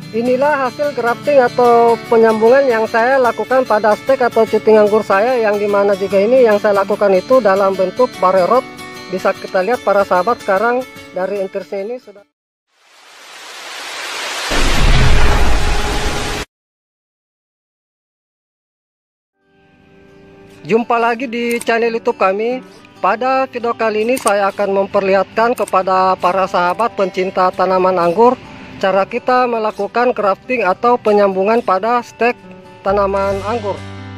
Inilah hasil grafting atau penyambungan yang saya lakukan pada stek atau cuting anggur saya, yang dimana juga ini yang saya lakukan itu dalam bentuk barrel rod. Bisa kita lihat para sahabat sekarang dari enterisnya ini sudah. Jumpa lagi di channel YouTube kami. Pada video kali ini saya akan memperlihatkan kepada para sahabat pencinta tanaman anggur cara kita melakukan grafting atau penyambungan pada stek tanaman anggur.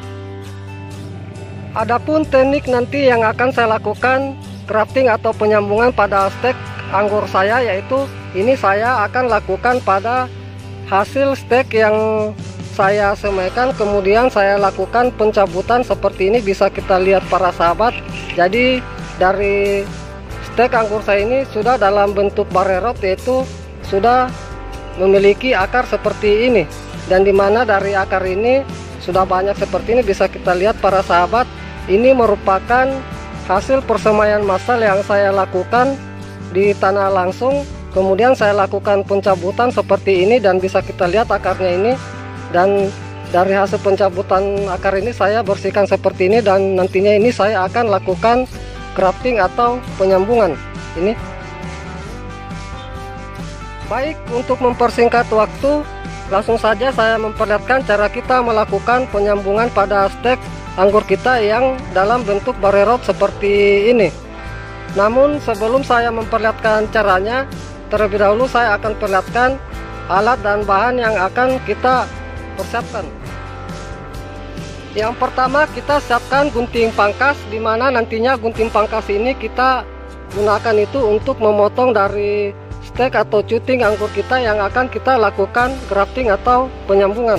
Adapun teknik nanti yang akan saya lakukan grafting atau penyambungan pada stek anggur saya, yaitu ini saya akan lakukan pada hasil stek yang saya semaikan, kemudian saya lakukan pencabutan seperti ini. Bisa kita lihat para sahabat. Jadi dari stek anggur saya ini sudah dalam bentuk barrel rod, yaitu sudah memiliki akar seperti ini, dan dimana dari akar ini sudah banyak seperti ini. Bisa kita lihat para sahabat, ini merupakan hasil persemaian massal yang saya lakukan di tanah langsung. Kemudian saya lakukan pencabutan seperti ini, dan bisa kita lihat akarnya ini. Dan dari hasil pencabutan akar ini saya bersihkan seperti ini, dan nantinya ini saya akan lakukan grafting atau penyambungan ini. Baik, untuk mempersingkat waktu, langsung saja saya memperlihatkan cara kita melakukan penyambungan pada stek anggur kita yang dalam bentuk barrel rod seperti ini. Namun sebelum saya memperlihatkan caranya, terlebih dahulu saya akan perlihatkan alat dan bahan yang akan kita persiapkan. Yang pertama, kita siapkan gunting pangkas, dimana nantinya gunting pangkas ini kita gunakan itu untuk memotong dari stek atau cuting anggur kita yang akan kita lakukan grafting atau penyambungan.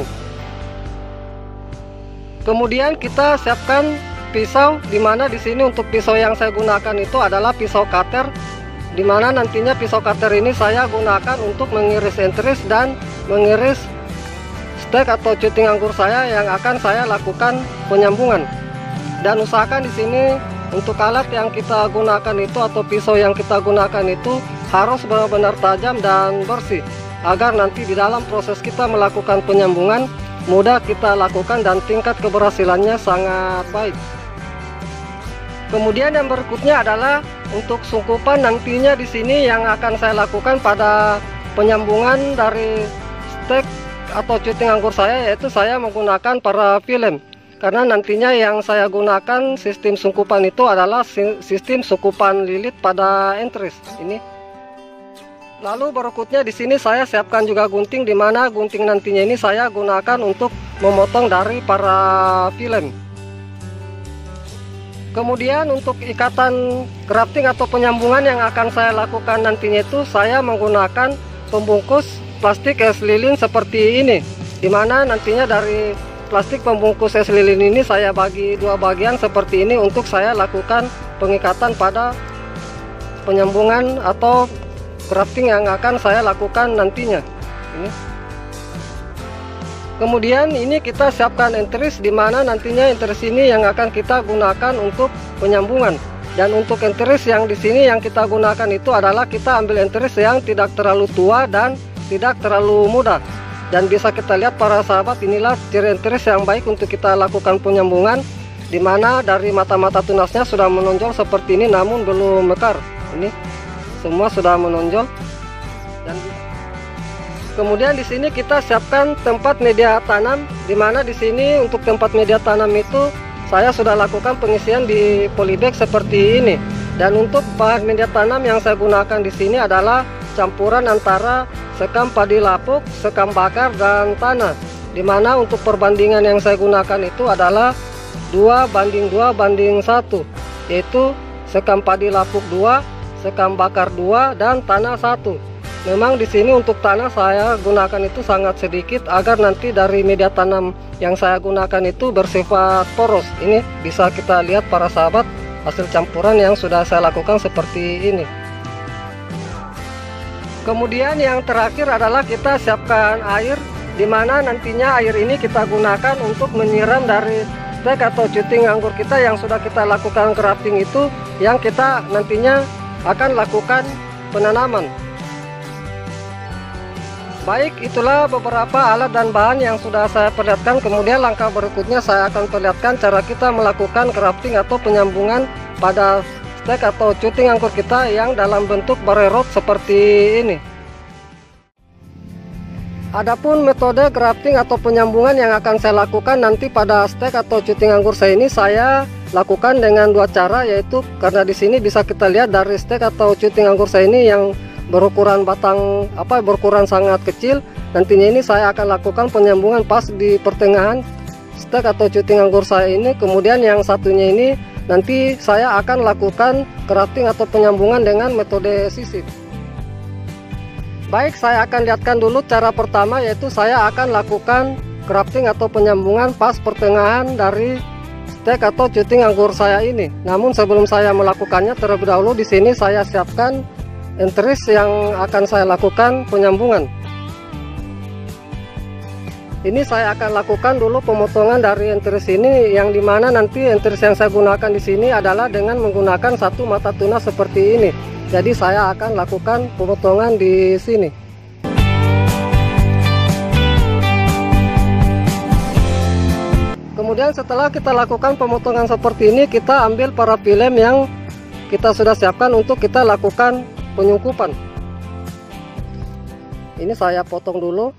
Kemudian kita siapkan pisau, dimana di sini untuk pisau yang saya gunakan itu adalah pisau cutter, dimana nantinya pisau cutter ini saya gunakan untuk mengiris enteris dan mengiris stek atau cuting anggur saya yang akan saya lakukan penyambungan. Dan usahakan di sini untuk alat yang kita gunakan itu atau pisau yang kita gunakan itu harus benar-benar tajam dan bersih, agar nanti di dalam proses kita melakukan penyambungan mudah kita lakukan dan tingkat keberhasilannya sangat baik. Kemudian yang berikutnya adalah untuk sungkupan nantinya di sini yang akan saya lakukan pada penyambungan dari stek atau cuting anggur saya, yaitu saya menggunakan parafilm, karena nantinya yang saya gunakan sistem sungkupan itu adalah sistem sungkupan lilit pada enteris ini. Lalu berikutnya di sini saya siapkan juga gunting, di mana gunting nantinya ini saya gunakan untuk memotong dari parafilm. Kemudian untuk ikatan grafting atau penyambungan yang akan saya lakukan nantinya itu saya menggunakan pembungkus plastik es lilin seperti ini, dimana nantinya dari plastik pembungkus es lilin ini saya bagi dua bagian seperti ini untuk saya lakukan pengikatan pada penyambungan atau grafting yang akan saya lakukan nantinya ini. Kemudian ini kita siapkan enteris, dimana nantinya enteris ini yang akan kita gunakan untuk penyambungan. Dan untuk enteris yang di sini yang kita gunakan itu adalah kita ambil enteris yang tidak terlalu tua dan tidak terlalu muda. Dan bisa kita lihat para sahabat, inilah ciri enteris yang baik untuk kita lakukan penyambungan, dimana dari mata-mata tunasnya sudah menonjol seperti ini namun belum mekar. Ini semua sudah menonjol. Dan kemudian di sini kita siapkan tempat media tanam, dimana di sini untuk tempat media tanam itu saya sudah lakukan pengisian di polybag seperti ini. Dan untuk bahan media tanam yang saya gunakan di sini adalah campuran antara sekam padi lapuk, sekam bakar, dan tanah. Dimana untuk perbandingan yang saya gunakan itu adalah 2:2:1, yaitu sekam padi lapuk 2, sekam bakar 2, dan tanah 1. Memang di sini untuk tanah saya gunakan itu sangat sedikit agar nanti dari media tanam yang saya gunakan itu bersifat poros. Ini bisa kita lihat para sahabat hasil campuran yang sudah saya lakukan seperti ini. Kemudian yang terakhir adalah kita siapkan air, dimana nantinya air ini kita gunakan untuk menyiram dari stek atau cuting anggur kita yang sudah kita lakukan grafting itu, yang kita nantinya akan lakukan penanaman. Baik, itulah beberapa alat dan bahan yang sudah saya perlihatkan. Kemudian langkah berikutnya saya akan perlihatkan cara kita melakukan grafting atau penyambungan pada stek atau cutting anggur kita yang dalam bentuk barrel rod seperti ini. Adapun metode grafting atau penyambungan yang akan saya lakukan nanti pada stek atau cutting anggur saya ini, saya lakukan dengan dua cara, yaitu karena di sini bisa kita lihat dari stek atau cutting anggur saya ini yang berukuran batang berukuran sangat kecil. Nantinya ini saya akan lakukan penyambungan pas di pertengahan stek atau cutting anggur saya ini. Kemudian yang satunya ini nanti saya akan lakukan grafting atau penyambungan dengan metode sisip. Baik, saya akan lihatkan dulu cara pertama, yaitu saya akan lakukan grafting atau penyambungan pas pertengahan dari stek atau cutting anggur saya ini. Namun sebelum saya melakukannya, terlebih dahulu di sini saya siapkan entris yang akan saya lakukan penyambungan. Ini saya akan lakukan dulu pemotongan dari entris ini, yang dimana nanti entris yang saya gunakan di sini adalah dengan menggunakan satu mata tuna seperti ini. Jadi saya akan lakukan pemotongan di sini. Kemudian setelah kita lakukan pemotongan seperti ini, kita ambil parafilem yang kita sudah siapkan untuk kita lakukan penyungkupan. Ini saya potong dulu.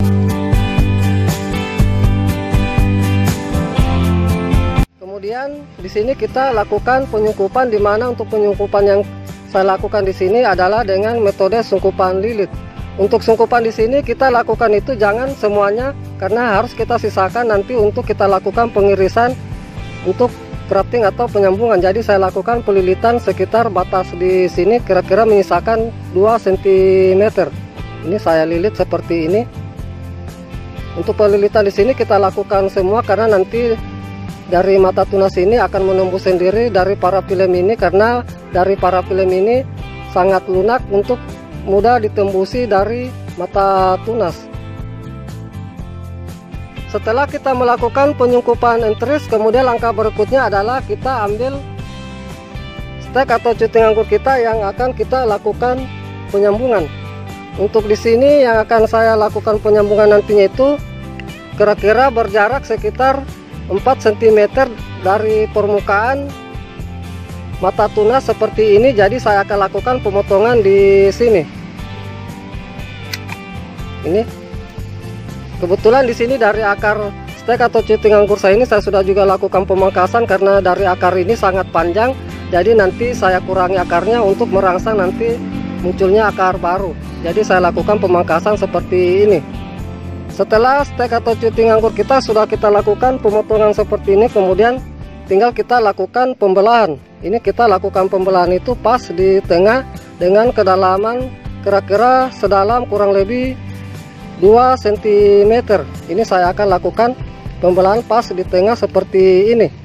Kemudian di sini kita lakukan penyungkupan, di mana untuk penyungkupan yang saya lakukan di sini adalah dengan metode sungkupan lilit. Untuk sungkupan di sini kita lakukan itu jangan semuanya, karena harus kita sisakan nanti untuk kita lakukan pengirisan untuk grafting atau penyambungan. Jadi saya lakukan pelilitan sekitar batas di sini, kira-kira menyisakan 2 cm. Ini saya lilit seperti ini. Untuk pelilitan di sini kita lakukan semua, karena nanti dari mata tuna sini akan menembus sendiri dari parafilem ini, karena dari parafilem ini sangat lunak untuk mudah ditembusi dari mata tunas. Setelah kita melakukan penyungkupan entris, kemudian langkah berikutnya adalah kita ambil stek atau cutting anggur kita yang akan kita lakukan penyambungan. Untuk di sini yang akan saya lakukan penyambungan nantinya itu kira-kira berjarak sekitar 4 cm dari permukaan mata tuna seperti ini. Jadi saya akan lakukan pemotongan di sini. Ini kebetulan di sini dari akar stek atau cutting anggur saya ini saya sudah juga lakukan pemangkasan, karena dari akar ini sangat panjang. Jadi nanti saya kurangi akarnya untuk merangsang nanti munculnya akar baru. Jadi saya lakukan pemangkasan seperti ini. Setelah stek atau cutting anggur kita sudah kita lakukan pemotongan seperti ini, kemudian tinggal kita lakukan pembelahan. Ini kita lakukan pembelahan itu pas di tengah dengan kedalaman kira-kira sedalam kurang lebih 2 cm. Ini saya akan lakukan pembelahan pas di tengah seperti ini.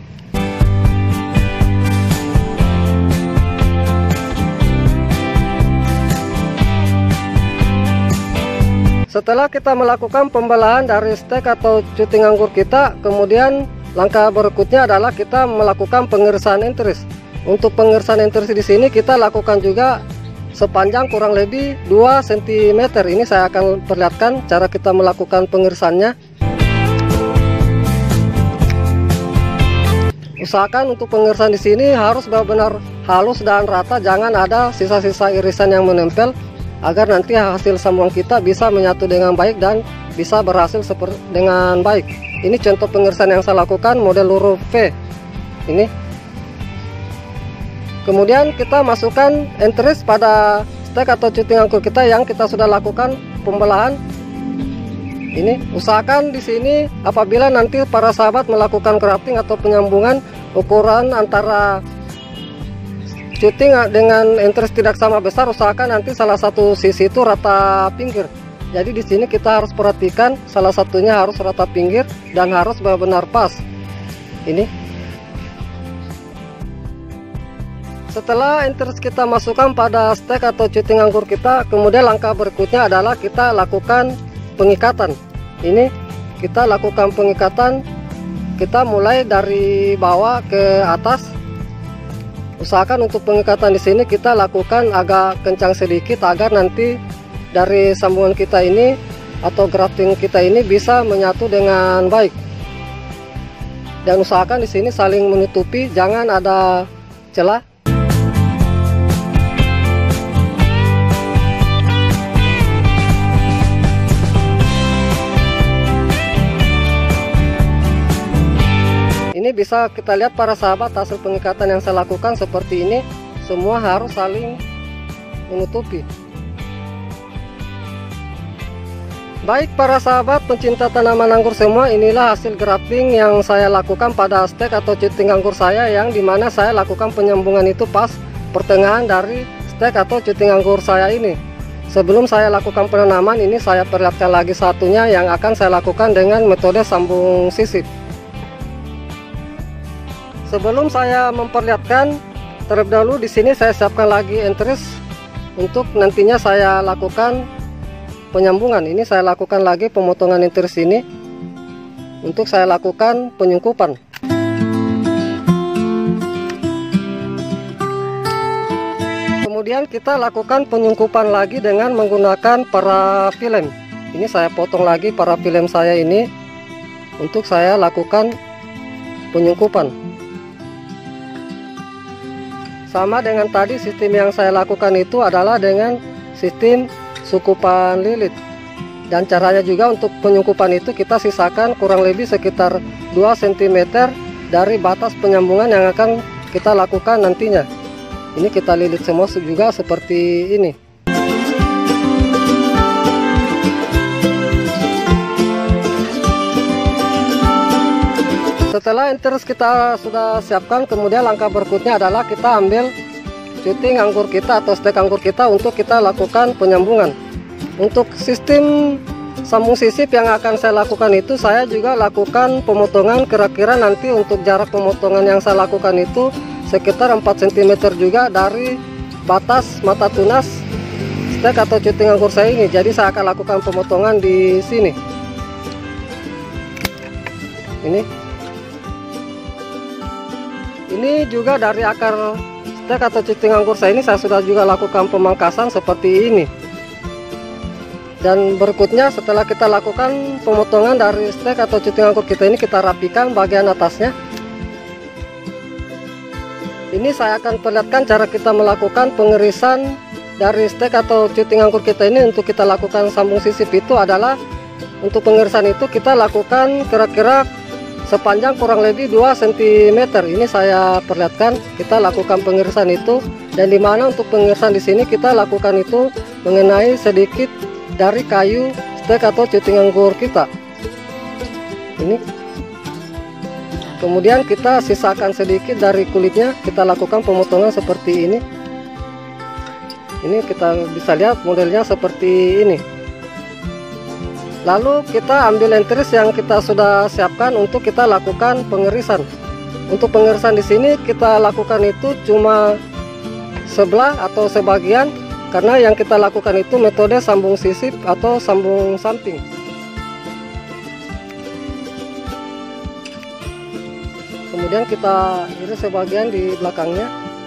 Setelah kita melakukan pembelahan dari stek atau cutting anggur kita, kemudian langkah berikutnya adalah kita melakukan pengirisan entris. Untuk pengirisan entris di sini kita lakukan juga sepanjang kurang lebih 2 cm. Ini saya akan perlihatkan cara kita melakukan pengirisannya. Usahakan untuk pengirisan di sini harus benar-benar halus dan rata, jangan ada sisa-sisa irisan yang menempel, agar nanti hasil sambungan kita bisa menyatu dengan baik dan bisa berhasil dengan baik. Ini contoh pengirisan yang saya lakukan model huruf V ini. Kemudian kita masukkan entris pada stek atau cutting anggur kita yang kita sudah lakukan pembelahan. Ini usahakan di sini apabila nanti para sahabat melakukan grafting atau penyambungan, ukuran antara cutting dengan entris tidak sama besar, usahakan nanti salah satu sisi itu rata pinggir. Jadi di sini kita harus perhatikan salah satunya harus rata pinggir dan harus benar-benar pas. Ini. Setelah entris kita masukkan pada stek atau cutting anggur kita, kemudian langkah berikutnya adalah kita lakukan pengikatan. Ini kita lakukan pengikatan. Kita mulai dari bawah ke atas. Usahakan untuk pengikatan di sini kita lakukan agak kencang sedikit agar nanti dari sambungan kita ini atau grafting kita ini bisa menyatu dengan baik. Dan usahakan di sini saling menutupi, jangan ada celah. Ini bisa kita lihat para sahabat, hasil pengikatan yang saya lakukan seperti ini, semua harus saling menutupi. Baik para sahabat pencinta tanaman anggur semua, inilah hasil grafting yang saya lakukan pada stek atau cuting anggur saya, yang dimana saya lakukan penyambungan itu pas pertengahan dari stek atau cuting anggur saya ini. Sebelum saya lakukan penanaman ini, saya perlihatkan lagi satunya yang akan saya lakukan dengan metode sambung sisip. Sebelum saya memperlihatkan, terlebih dahulu di sini saya siapkan lagi entris untuk nantinya saya lakukan penyambungan. Ini saya lakukan lagi pemotongan entris ini untuk saya lakukan penyungkupan. Kemudian kita lakukan penyungkupan lagi dengan menggunakan parafilm. Ini saya potong lagi parafilm saya ini untuk saya lakukan penyungkupan. Sama dengan tadi, sistem yang saya lakukan itu adalah dengan sistem sukupan lilit. Dan caranya juga untuk penyungkupan itu kita sisakan kurang lebih sekitar 2 cm dari batas penyambungan yang akan kita lakukan nantinya. Ini kita lilit semua juga seperti ini. Setelah entris kita sudah siapkan, kemudian langkah berikutnya adalah kita ambil cuting anggur kita atau stek anggur kita untuk kita lakukan penyambungan. Untuk sistem sambung sisip yang akan saya lakukan itu, saya juga lakukan pemotongan kira-kira nanti untuk jarak pemotongan yang saya lakukan itu sekitar 4 cm juga dari batas mata tunas stek atau cuting anggur saya ini. Jadi saya akan lakukan pemotongan di sini. Ini juga dari akar stek atau cuting anggur saya ini saya sudah juga lakukan pemangkasan seperti ini. Dan berikutnya setelah kita lakukan pemotongan dari stek atau cuting anggur kita ini, kita rapikan bagian atasnya. Ini saya akan perlihatkan cara kita melakukan pengirisan dari stek atau cuting anggur kita ini untuk kita lakukan sambung sisip. Itu adalah untuk pengirisan itu kita lakukan kira-kira sepanjang kurang lebih 2 cm. Ini saya perlihatkan kita lakukan pengirisan itu, dan dimana untuk pengirisan di sini kita lakukan itu mengenai sedikit dari kayu stek atau cuting anggur kita. Ini kemudian kita sisakan sedikit dari kulitnya, kita lakukan pemotongan seperti ini. Ini kita bisa lihat modelnya seperti ini. Lalu kita ambil entris yang kita sudah siapkan untuk kita lakukan pengirisan. Untuk pengirisan di sini kita lakukan itu cuma sebelah atau sebagian, karena yang kita lakukan itu metode sambung sisip atau sambung samping. Kemudian kita iris sebagian di belakangnya.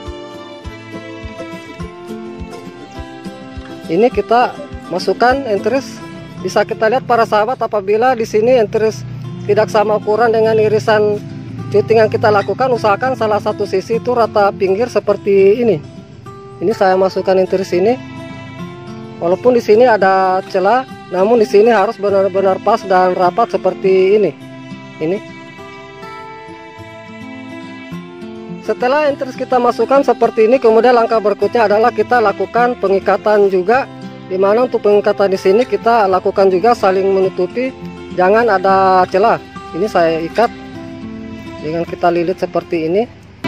Ini kita masukkan entris. Bisa kita lihat para sahabat, apabila di sini entris tidak sama ukuran dengan irisan cuting yang kita lakukan, usahakan salah satu sisi itu rata pinggir seperti ini. Ini saya masukkan entris ini. Walaupun di sini ada celah, namun di sini harus benar-benar pas dan rapat seperti ini. Setelah entris kita masukkan seperti ini, kemudian langkah berikutnya adalah kita lakukan pengikatan juga. Dimana untuk pengikatan di sini kita lakukan juga saling menutupi, jangan ada celah. Ini saya ikat dengan kita lilit seperti ini.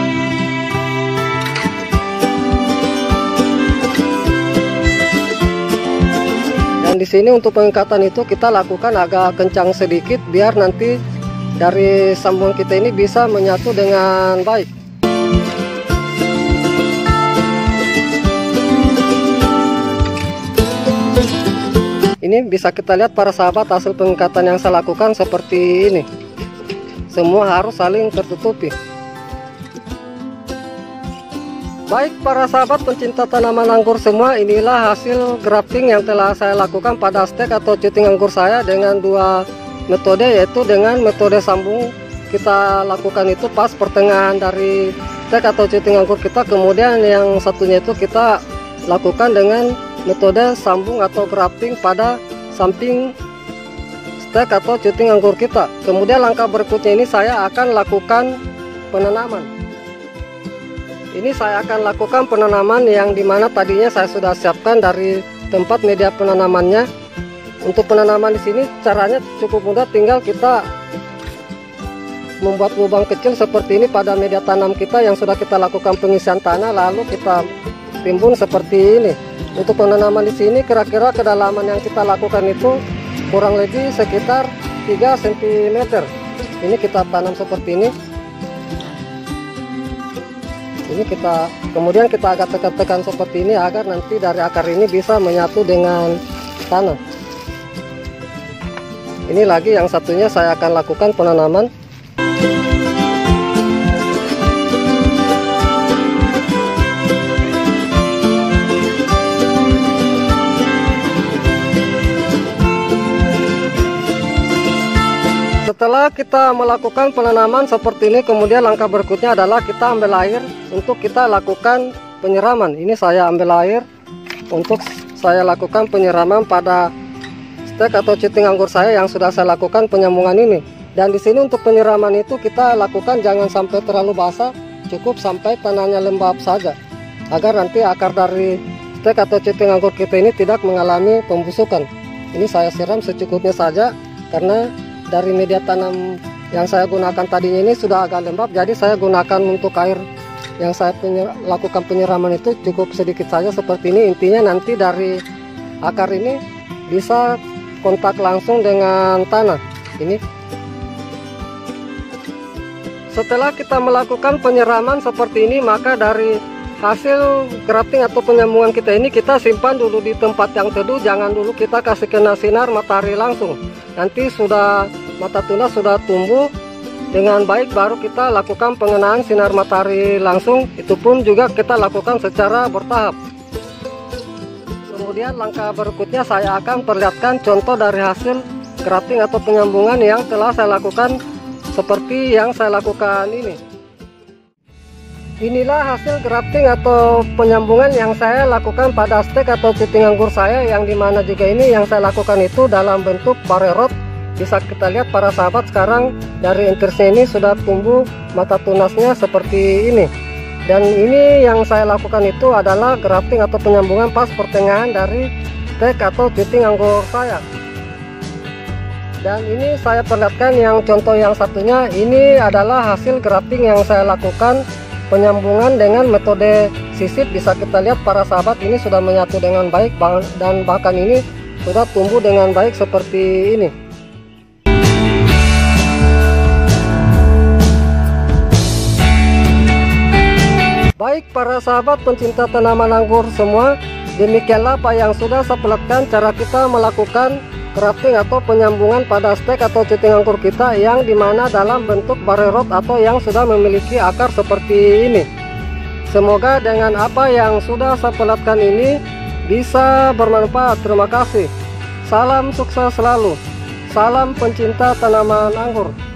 Dan di sini untuk pengikatan itu kita lakukan agak kencang sedikit biar nanti dari sambungan kita ini bisa menyatu dengan baik. Ini bisa kita lihat para sahabat, hasil pengikatan yang saya lakukan seperti ini. Semua harus saling tertutupi. Baik para sahabat pencinta tanaman anggur semua, inilah hasil grafting yang telah saya lakukan pada stek atau cuting anggur saya dengan dua metode, yaitu dengan metode sambung kita lakukan itu pas pertengahan dari stek atau cuting anggur kita, kemudian yang satunya itu kita lakukan dengan metode sambung atau grafting pada samping stek atau cuting anggur kita. Kemudian langkah berikutnya ini saya akan lakukan penanaman. Ini saya akan lakukan penanaman yang dimana tadinya saya sudah siapkan dari tempat media penanamannya. Untuk penanaman di sini caranya cukup mudah, tinggal kita membuat lubang kecil seperti ini pada media tanam kita yang sudah kita lakukan pengisian tanah, lalu kita timbun seperti ini. Untuk penanaman di sini kira-kira kedalaman yang kita lakukan itu kurang lebih sekitar 3 cm. Ini kita tanam seperti ini. Ini kita kemudian kita agak tekan-tekan seperti ini agar nanti dari akar ini bisa menyatu dengan tanah. Ini lagi yang satunya saya akan lakukan penanaman. Setelah kita melakukan penanaman seperti ini, kemudian langkah berikutnya adalah kita ambil air untuk kita lakukan penyiraman. Ini saya ambil air untuk saya lakukan penyiraman pada stek atau cuting anggur saya yang sudah saya lakukan penyambungan ini. Dan di sini untuk penyiraman itu kita lakukan jangan sampai terlalu basah, cukup sampai tanahnya lembab saja, agar nanti akar dari stek atau cuting anggur kita ini tidak mengalami pembusukan. Ini saya siram secukupnya saja karena dari media tanam yang saya gunakan tadinya ini sudah agak lembab, jadi saya gunakan untuk air yang saya lakukan penyiraman itu cukup sedikit saja seperti ini. Intinya nanti dari akar ini bisa kontak langsung dengan tanah ini. Setelah kita melakukan penyiraman seperti ini, maka dari hasil grafting atau penyambungan kita ini kita simpan dulu di tempat yang teduh, jangan dulu kita kasih kena sinar matahari langsung. Nanti sudah mata tunas sudah tumbuh dengan baik, baru kita lakukan pengenaan sinar matahari langsung. Itu pun juga kita lakukan secara bertahap. Kemudian langkah berikutnya saya akan perlihatkan contoh dari hasil grafting atau penyambungan yang telah saya lakukan seperti yang saya lakukan ini. Inilah hasil grafting atau penyambungan yang saya lakukan pada stek atau cuting anggur saya, yang dimana juga ini yang saya lakukan itu dalam bentuk barrel rod. Bisa kita lihat para sahabat, sekarang dari intisnya ini sudah tumbuh mata tunasnya seperti ini. Dan ini yang saya lakukan itu adalah grafting atau penyambungan pas pertengahan dari stek atau cuting anggur saya. Dan ini saya perlihatkan yang contoh yang satunya, ini adalah hasil grafting yang saya lakukan penyambungan dengan metode sisip. Bisa kita lihat para sahabat, ini sudah menyatu dengan baik dan bahkan ini sudah tumbuh dengan baik seperti ini. Baik para sahabat pencinta tanaman anggur semua, demikianlah apa yang sudah saya perlihatkan cara kita melakukan grafting atau penyambungan pada stek atau cuting anggur kita, yang dimana dalam bentuk barrel rod atau yang sudah memiliki akar seperti ini. Semoga dengan apa yang sudah saya perlihatkan ini bisa bermanfaat. Terima kasih. Salam sukses selalu. Salam pencinta tanaman anggur.